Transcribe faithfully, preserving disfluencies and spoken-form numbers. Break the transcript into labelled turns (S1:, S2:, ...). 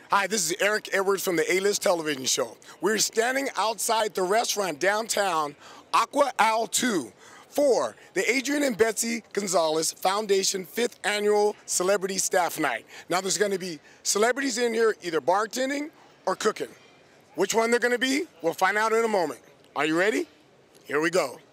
S1: Hi, this is Eric Edwards from the A-List Television Show. We're standing outside the restaurant downtown, Aqua two, for the Adrian and Betsy Gonzalez Foundation fifth Annual Celebrity Staff Night. Now there's going to be celebrities in here either bartending or cooking. Which one they're going to be, we'll find out in a moment. Are you ready? Here we go.